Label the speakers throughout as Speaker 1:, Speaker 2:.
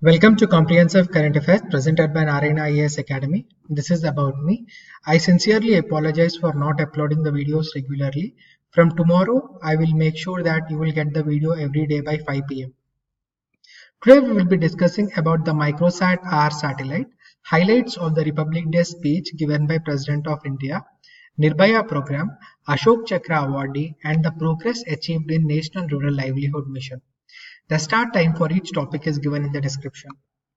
Speaker 1: Welcome to Comprehensive Current Affairs presented by Narayana IAS Academy. This is about me. I sincerely apologize for not uploading the videos regularly. From tomorrow, I will make sure that you will get the video every day by 5 p.m. Today, we will be discussing about the Microsat-R satellite, highlights of the Republic Day speech given by President of India, Nirbhaya program, Ashok Chakra awardee, and the progress achieved in National Rural Livelihood Mission. The start time for each topic is given in the description.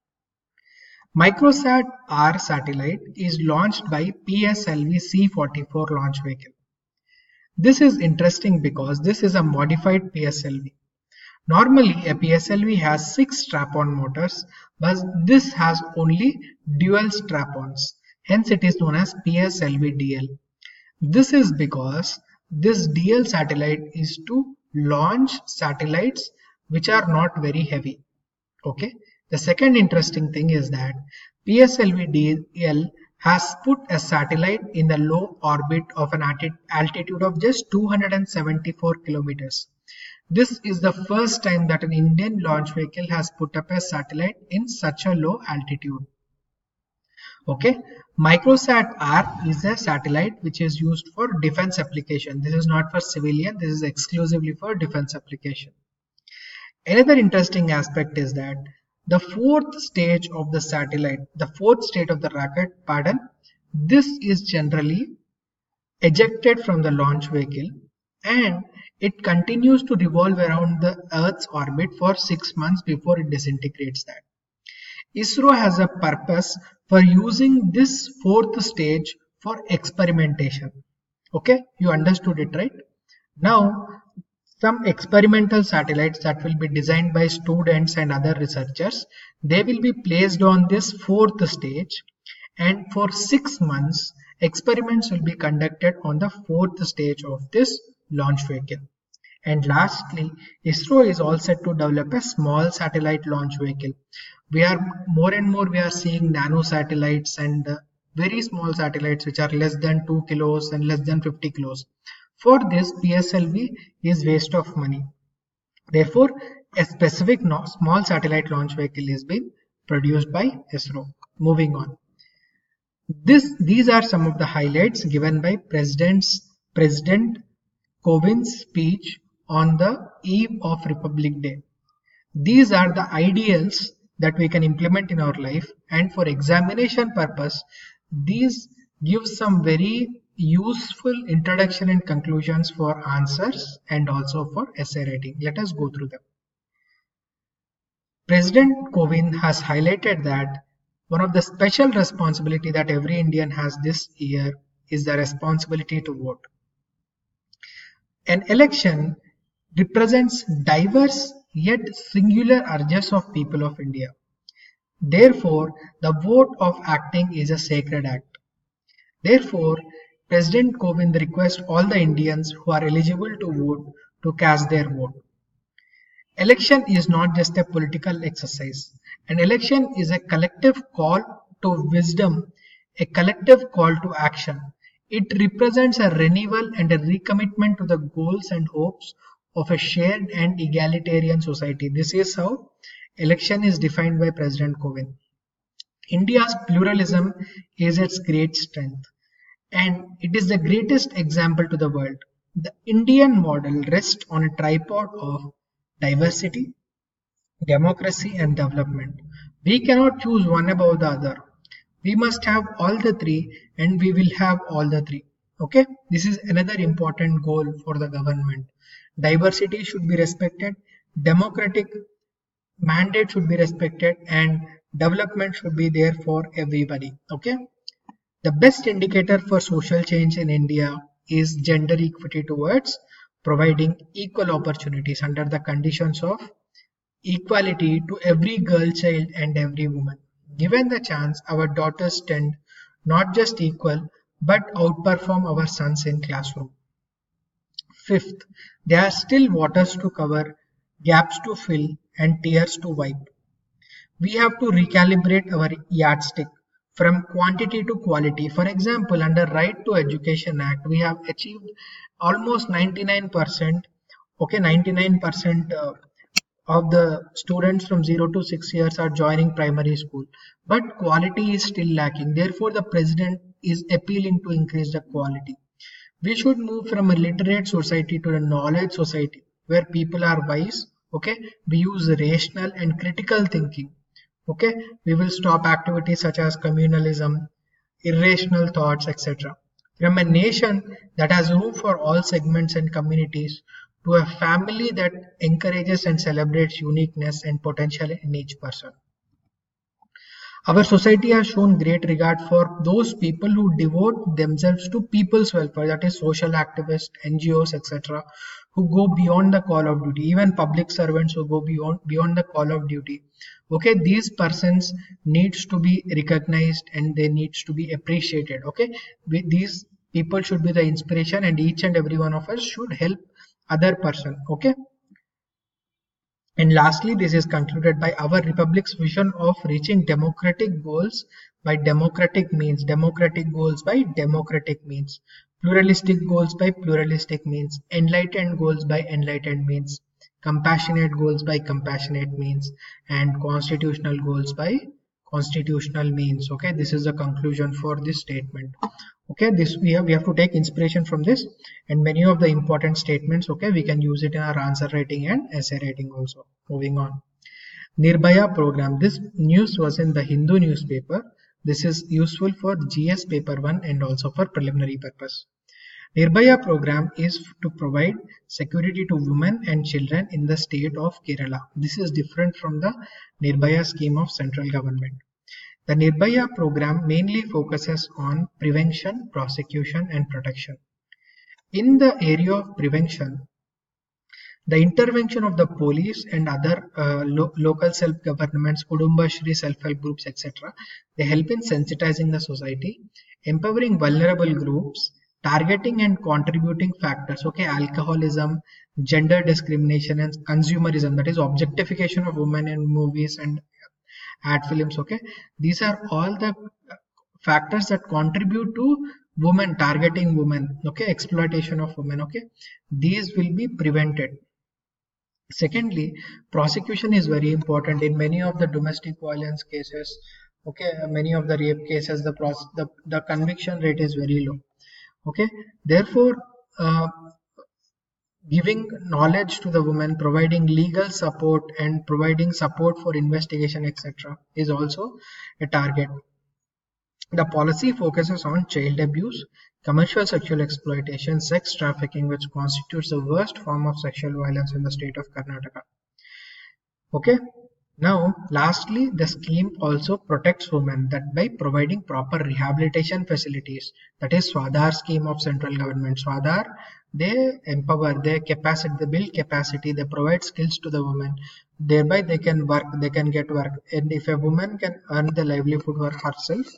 Speaker 1: Microsat-R satellite is launched by PSLV C-44 launch vehicle. This is interesting because this is a modified PSLV. Normally, a PSLV has 6 strap-on motors, but this has only dual strap-ons. Hence, it is known as PSLV DL. This is because this DL satellite is to launch satellites which are not very heavy. Okay. The second interesting thing is that PSLV DL has put a satellite in the low orbit of an altitude of just 274 kilometers. This is the first time that an Indian launch vehicle has put up a satellite in such a low altitude. Okay, Microsat-R is a satellite which is used for defense application. This is not for civilian, this is exclusively for defense application. Another interesting aspect is that the fourth stage of the satellite, the fourth stage of the rocket, this is generally ejected from the launch vehicle and it continues to revolve around the Earth's orbit for 6 months before it disintegrates that. ISRO has a purpose for using this fourth stage for experimentation. Okay, you understood it, right? Now, some experimental satellites that will be designed by students and other researchers, they will be placed on this fourth stage, and for 6 months experiments will be conducted on the fourth stage of this launch vehicle. And lastly, ISRO is all set to develop a small satellite launch vehicle. We are more and more seeing nano satellites and very small satellites which are less than 2 kilos and less than 50 kilos. For this, PSLV is waste of money. Therefore, a specific small satellite launch vehicle is being produced by ISRO. Moving on. These are some of the highlights given by President Kovind's speech on the eve of Republic Day. These are the ideals that we can implement in our life, and for examination purpose, these give some very useful introduction and conclusions for answers and also for essay writing. Let us go through them. President Kovind has highlighted that one of the special responsibility that every Indian has this year is the responsibility to vote. An election represents diverse yet singular urges of people of India. Therefore, the vote of acting is a sacred act. Therefore, President Kovind requests all the Indians who are eligible to vote to cast their vote. Election is not just a political exercise. An election is a collective call to wisdom, a collective call to action. It represents a renewal and a recommitment to the goals and hopes of a shared and egalitarian society. This is how election is defined by President Kovind. India's pluralism is its great strength, and it is the greatest example to the world. The Indian model rests on a tripod of diversity, democracy, and development. We cannot choose one above the other. We must have all the three, and we will have all the three. Okay, this is another important goal for the government. Diversity should be respected, democratic mandate should be respected, and development should be there for everybody. Okay, the best indicator for social change in India is gender equity towards providing equal opportunities under the conditions of equality to every girl child and every woman. Given the chance, our daughters tend not just equal but outperform our sons in classroom. Fifth, there are still waters to cover, gaps to fill, and tears to wipe. We have to recalibrate our yardstick from quantity to quality. For example, under Right to Education Act, we have achieved almost 99%, okay, 99% of the students from 0 to 6 years are joining primary school, but quality is still lacking. Therefore, the president is appealing to increase the quality. We should move from a literate society to a knowledge society where people are wise. Okay, we use rational and critical thinking. Okay, we will stop activities such as communalism, irrational thoughts, etc. From a nation that has room for all segments and communities to a family that encourages and celebrates uniqueness and potential in each person. Our society has shown great regard for those people who devote themselves to people's welfare, that is, social activists, NGOs, etc., who go beyond the call of duty, even public servants who go beyond the call of duty. Okay, these persons needs to be recognized and they needs to be appreciated. Okay, these people should be the inspiration, and each and every one of us should help other person. Okay. And lastly, this is concluded by our republic's vision of reaching democratic goals by democratic means, democratic goals by democratic means, pluralistic goals by pluralistic means, enlightened goals by enlightened means, compassionate goals by compassionate means, and constitutional goals by constitutional means. Okay, this is the conclusion for this statement. Okay, this we have to take inspiration from this, and many of the important statements, okay, we can use it in our answer writing and essay writing also. Moving on, Nirbhaya program, this news was in the Hindu newspaper. This is useful for GS paper 1 and also for preliminary purpose. Nirbhaya program is to provide security to women and children in the state of Kerala. This is different from the Nirbhaya scheme of central government. The Nirbhaya program mainly focuses on prevention, prosecution, and protection. In the area of prevention, the intervention of the police and other local self-governments, Kudumba Shri self-help groups, etc., they help in sensitizing the society, empowering vulnerable groups, targeting and contributing factors, okay, alcoholism, gender discrimination, and consumerism, that is objectification of women in movies and ad films. Okay, these are all the factors that contribute to women, targeting women, okay, exploitation of women. Okay, these will be prevented. Secondly, prosecution is very important in many of the domestic violence cases. Okay, many of the rape cases, the conviction rate is very low. Okay, therefore, giving knowledge to the women, providing legal support, and providing support for investigation, etc., is also a target. The policy focuses on child abuse, commercial sexual exploitation, sex trafficking, which constitutes the worst form of sexual violence in the state of Karnataka. Okay. Now, lastly, the scheme also protects women that by providing proper rehabilitation facilities. That is Swadhar scheme of central government. Swadhar, they empower their capacity, they build capacity, they provide skills to the women. Thereby they can work, they can get work. And if a woman can earn the livelihood for herself,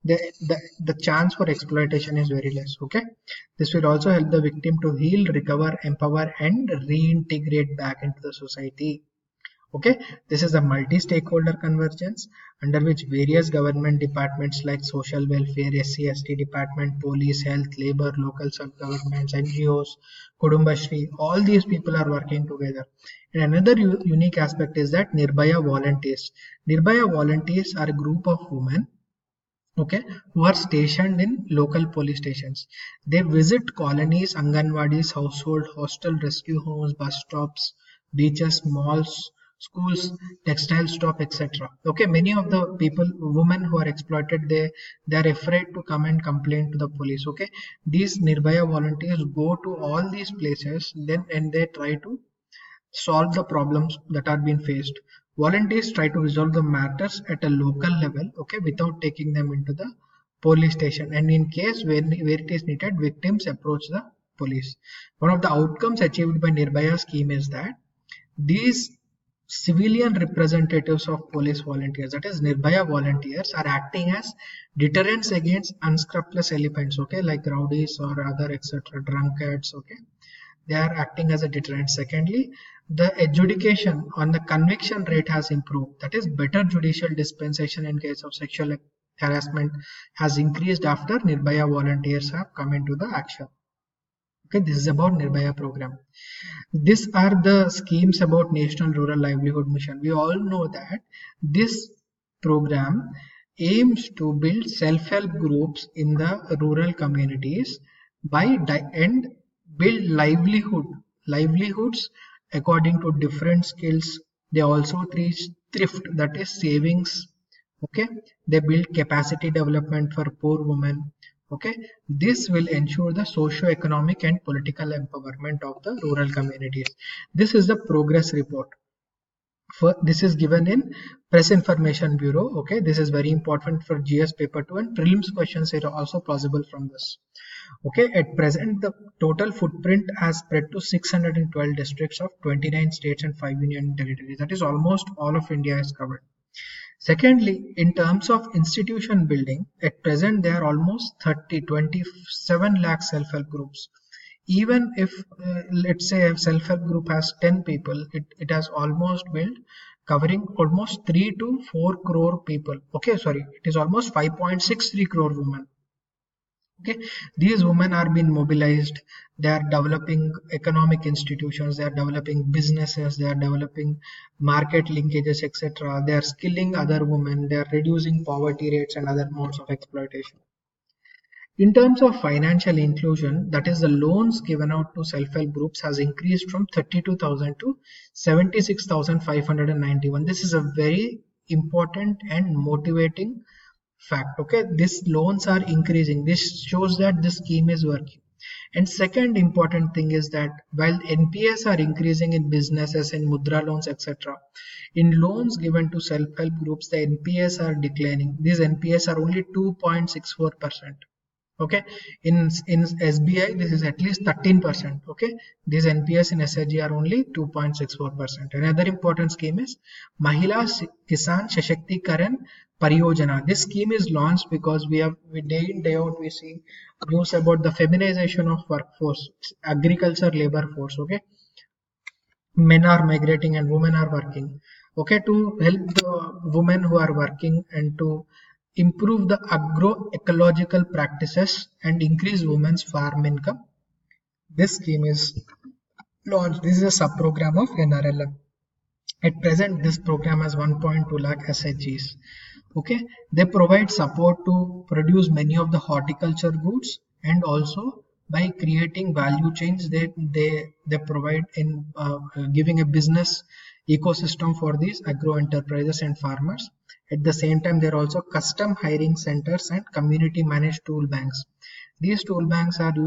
Speaker 1: the chance for exploitation is very less. Okay. This will also help the victim to heal, recover, empower, and reintegrate back into the society. Okay, this is a multi-stakeholder convergence under which various government departments like social welfare, SC/ST department, police, health, labor, local sub-governments, NGOs, Kudumbashri, all these people are working together. And another unique aspect is that Nirbhaya volunteers. Nirbhaya volunteers are a group of women, okay, who are stationed in local police stations. They visit colonies, anganwadis, household, hostel, rescue homes, bus stops, beaches, malls, schools, textile shop, etc. Okay, many of the people, women who are exploited, they are afraid to come and complain to the police. Okay, these Nirbhaya volunteers go to all these places and they try to solve the problems that are being faced. Volunteers try to resolve the matters at a local level, okay, without taking them into the police station. And in case where it is needed, victims approach the police. One of the outcomes achieved by Nirbhaya scheme is that these civilian representatives of police volunteers, that is Nirbhaya volunteers, are acting as deterrents against unscrupulous elements, okay, like rowdies or other etc., drunkards. Okay, they are acting as a deterrent. Secondly, the adjudication on the conviction rate has improved, that is better judicial dispensation in case of sexual harassment has increased after Nirbhaya volunteers have come into the action. Okay, this is about Nirbhaya program. These are the schemes about National Rural Livelihood Mission. We all know that this program aims to build self-help groups in the rural communities and build livelihoods according to different skills. They also teach thrift, that is savings. Okay, they build capacity development for poor women. Okay, this will ensure the socio-economic and political empowerment of the rural communities. This is the progress report. This is given in Press Information Bureau. Okay, this is very important for GS paper 2, and prelims questions are also possible from this. Okay, at present the total footprint has spread to 612 districts of 29 states and 5 union territories. That is almost all of India is covered. Secondly, in terms of institution building, at present there are almost 27 lakh self-help groups. Even if let's say a self-help group has 10 people, it has almost built covering almost 3 to 4 crore people. Okay, sorry, it is almost 5.63 crore women. Okay, these women are being mobilized. They are developing economic institutions, they are developing businesses, they are developing market linkages, etc. They are skilling other women, they are reducing poverty rates and other modes of exploitation. In terms of financial inclusion, that is the loans given out to self-help groups has increased from 32,000 to 76,591. This is a very important and motivating fact. Okay, these loans are increasing. This shows that this scheme is working. And second important thing is that while NPS are increasing in businesses and mudra loans, etc., in loans given to self-help groups, the NPS are declining. These NPS are only 2.64%. Okay, in SBI this is at least 13%. Okay, these NPS in SHG are only 2.64%. Another important scheme is Mahila Kisan Sashakti-karan Pariyojana. This scheme is launched because we day in day out we see news about the feminization of workforce, agriculture labor force. Okay, men are migrating and women are working. Okay, to help the women who are working and to improve the agroecological practices and increase women's farm income, this scheme is launched. This is a sub-program of NRLM. At present, this program has 1.2 lakh SHGs. Okay, they provide support to produce many of the horticulture goods, and also by creating value chains, they provide in giving a business ecosystem for these agro enterprises and farmers. At the same time, there are also custom hiring centers and community managed tool banks. These tool banks are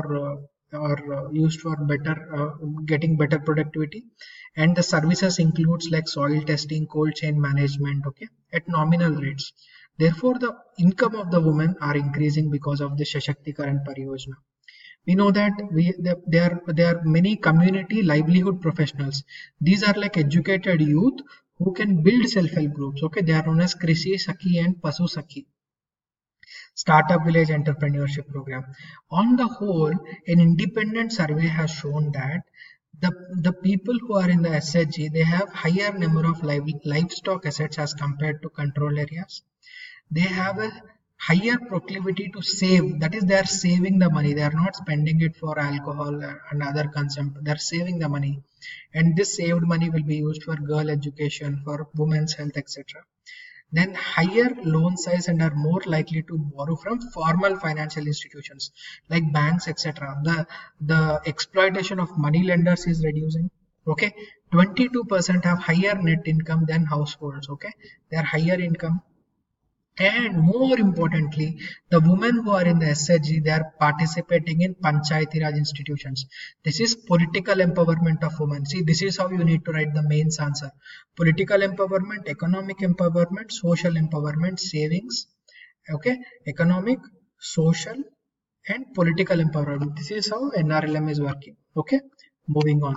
Speaker 1: used for better getting better productivity, and the services includes like soil testing, cold chain management. Okay, at nominal rates. Therefore, the income of the women are increasing because of the Shashakti-karan Pariyojana. We know that there are many community livelihood professionals. These are like educated youth who can build self-help groups. Okay, they are known as Krishi Sakhi and Pasu Sakhi. Startup Village Entrepreneurship Program. On the whole, an independent survey has shown that the people who are in the SHG, they have higher number of livestock assets as compared to control areas. They have a higher proclivity to save. That is, they are saving the money. They are not spending it for alcohol and other consumption. They are saving the money, and this saved money will be used for girl education, for women's health, etc. Then higher loan size and are more likely to borrow from formal financial institutions like banks, etc. The exploitation of money lenders is reducing. Okay, 22% have higher net income than households. Okay, they are higher income. And more importantly, the women who are in the SHG, they are participating in Panchayati Raj institutions. This is political empowerment of women. See, this is how you need to write the mains answer. Political empowerment, economic empowerment, social empowerment, savings. Okay, economic, social, and political empowerment. This is how NRLM is working. Okay, moving on.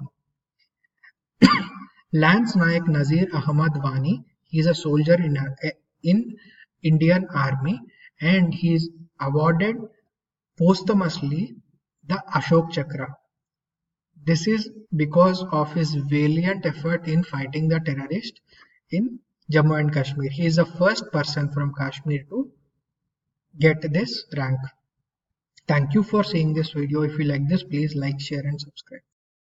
Speaker 1: Lance Nayak Nazir Ahmad Wani, he is a soldier in Indian Army, and he is awarded posthumously the Ashok Chakra. This is because of his valiant effort in fighting the terrorist in Jammu and Kashmir. He is the first person from Kashmir to get this rank. Thank you for seeing this video. If you like this, please like, share and subscribe.